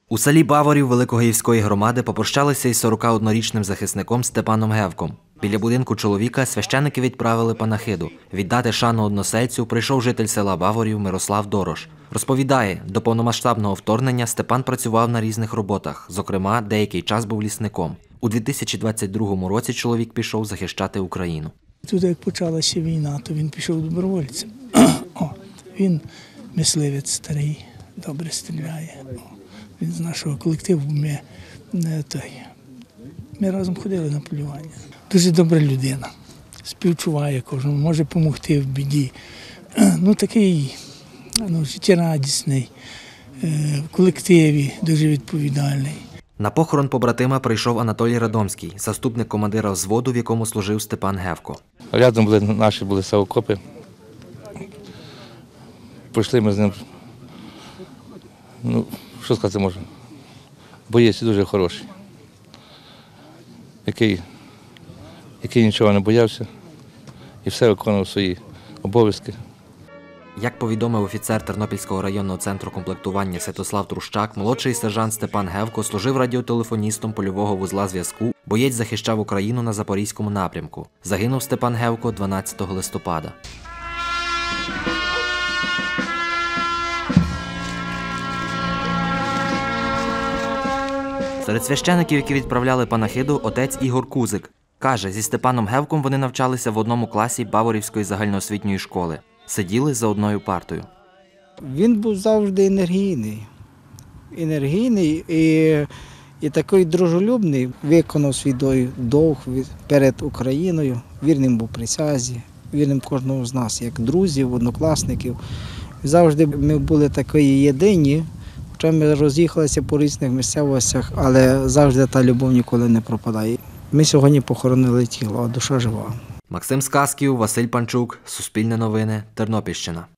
У селі Баворів Великогірської громади попрощалися із 41-річним захисником Степаном Гевком. Біля будинку чоловіка священики відправили панахиду. Віддати шану односельцю прийшов житель села Баворів Мирослав Дорош. Розповідає, до повномасштабного вторгнення Степан працював на різних роботах, зокрема, деякий час був лісником. У 2022 році чоловік пішов захищати Україну. Тут, як почалася війна, то він пішов добровольцем. Він мисливець старий, добре стріляє. Він з нашого колективу, ми разом ходили на полювання. Дуже добра людина, співчуває кожному, може допомогти в біді. Такий життєрадісний, в колективі дуже відповідальний. На похорон побратима прийшов Анатолій Радомський, заступник командира взводу, в якому служив Степан Гевко. Рядом були наші окопи. Пройшли ми з ним, що сказати можна, боєць дуже хороший, який нічого не боявся і все виконував свої обов'язки. Як повідомив офіцер Тернопільського районного центру комплектування Святослав Трущак, молодший сержант Степан Гевко служив радіотелефоністом польового вузла зв'язку, боєць захищав Україну на Запорізькому напрямку. Загинув Степан Гевко 12 листопада. Серед священиків, які відправляли панахиду, отець Ігор Кузик. Каже, зі Степаном Гевком вони навчалися в одному класі Баворівської загальноосвітньої школи. Сиділи за одною партою. Він був завжди енергійний і такий дружелюбний. Виконав свій довг перед Україною, вірним був присязі, вірним кожному з нас, як друзів, однокласників. Завжди ми були такі єдині, хоча ми роз'їхалися по різних місцевостях, але завжди та любов ніколи не пропадає. Ми сьогодні похоронили тіло, а душа жива. Максим Сказків, Василь Панчук, Суспільне новини, Тернопільщина.